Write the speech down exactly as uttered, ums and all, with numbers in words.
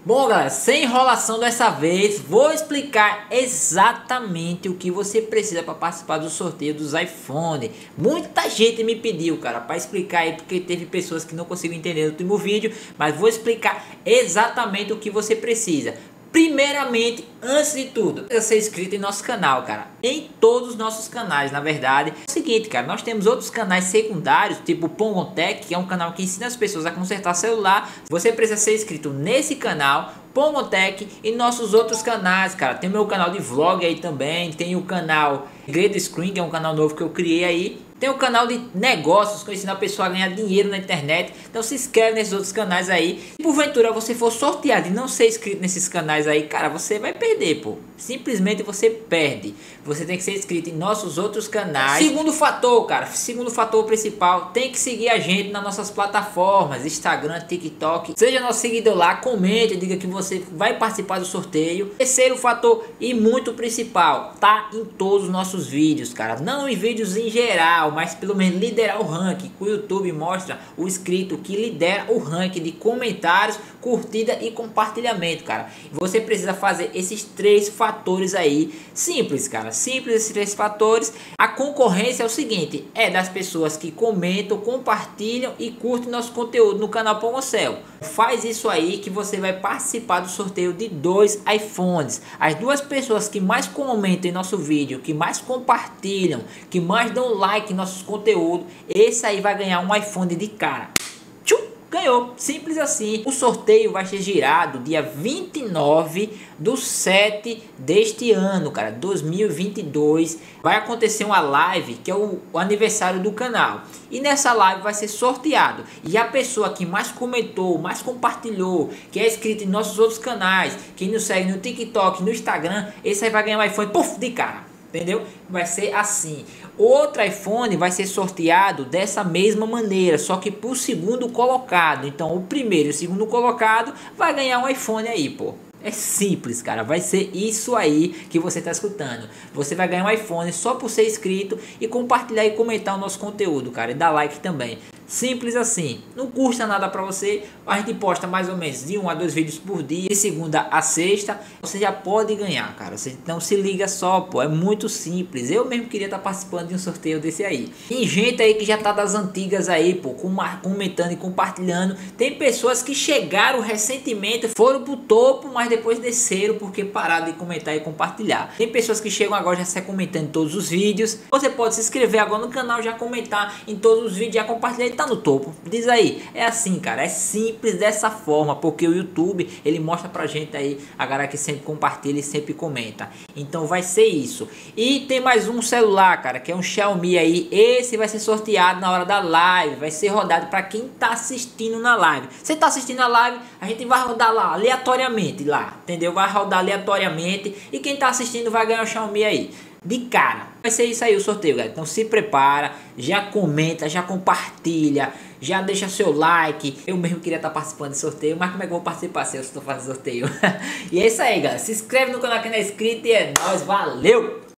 Bom, galera, sem enrolação dessa vez, vou explicar exatamente o que você precisa para participar do sorteio dos iPhone. Muita gente me pediu, cara, para explicar aí, porque teve pessoas que não conseguiram entender no último vídeo, mas vou explicar exatamente o que você precisa. Primeiramente, antes de tudo, é ser inscrito em nosso canal, cara. Em todos os nossos canais, na verdade. É o seguinte, cara, nós temos outros canais secundários, tipo o Pogontech, que é um canal que ensina as pessoas a consertar celular. Você precisa ser inscrito nesse canal, Pogontech, e nossos outros canais, cara. Tem meu canal de vlog aí também, tem o canal Grade Screen, que é um canal novo que eu criei aí. Tem o canal de negócios, que eu ensino a pessoa a ganhar dinheiro na internet. Então se inscreve nesses outros canais aí. Se porventura você for sorteado e não ser inscrito nesses canais aí, cara, você vai perder, pô. Simplesmente você perde. Você tem que ser inscrito em nossos outros canais. Segundo fator, cara, segundo fator principal, tem que seguir a gente nas nossas plataformas, Instagram, TikTok. Seja nosso seguidor lá, comente, diga que você vai participar do sorteio. Terceiro fator e muito principal, tá em todos os nossos vídeos, cara. Não em vídeos em geral, mas pelo menos liderar o ranking, que o YouTube mostra o inscrito que lidera o ranking de comentários, curtida e compartilhamento, cara. Você precisa fazer esses três fatores aí, simples, cara, simples esses três fatores. A concorrência é o seguinte, é das pessoas que comentam, compartilham e curtem nosso conteúdo no canal Pongocel. Faz isso aí que você vai participar do sorteio de dois iPhones. As duas pessoas que mais comentam em nosso vídeo, que mais compartilham, que mais dão like em nossos conteúdos, esse aí vai ganhar um iPhone de cara. Tchum, ganhou, simples assim. O sorteio vai ser girado dia vinte e nove do sete deste ano, cara, dois mil e vinte e dois. Vai acontecer uma live que é o, o aniversário do canal, e nessa live vai ser sorteado, e a pessoa que mais comentou, mais compartilhou, que é inscrito em nossos outros canais, que nos segue no TikTok, no Instagram, esse aí vai ganhar um iPhone, puff, de cara. Entendeu? Vai ser assim. Outro iPhone vai ser sorteado dessa mesma maneira, só que por segundo colocado. Então o primeiro e o segundo colocado vai ganhar um iPhone aí, pô. É simples, cara. Vai ser isso aí que você está escutando. Você vai ganhar um iPhone só por ser inscrito e compartilhar e comentar o nosso conteúdo, cara. E dar like também. Simples assim. Não custa nada para você. A gente posta mais ou menos de um a dois vídeos por dia, de segunda a sexta. Você já pode ganhar, cara. Você não se liga só, pô. É muito simples. Eu mesmo queria estar participando de um sorteio desse aí. Tem gente aí que já tá das antigas aí, pô, comentando e compartilhando. Tem pessoas que chegaram recentemente, foram pro topo, mas depois desceram porque pararam de comentar e compartilhar. Tem pessoas que chegam agora já sai comentando em todos os vídeos. Você pode se inscrever agora no canal, já comentar em todos os vídeos, já compartilhar e tá no topo. Diz aí, é assim, cara, é simples dessa forma, porque o YouTube ele mostra pra gente aí a galera que sempre compartilha e sempre comenta. Então vai ser isso. E tem mais um celular, cara, que é um Xiaomi aí. Esse vai ser sorteado na hora da live, vai ser rodado para quem tá assistindo na live. Você tá assistindo a live, a gente vai rodar lá aleatoriamente lá, entendeu? Vai rodar aleatoriamente e quem tá assistindo vai ganhar o Xiaomi aí de cara. Vai ser isso aí o sorteio, galera. Então se prepara, já comenta, já compartilha, já deixa seu like. Eu mesmo queria estar participando de sorteio, mas como é que eu vou participar se eu estou fazendo sorteio? E é isso aí, galera. Se inscreve no canal que não é inscrito e é nóis, valeu!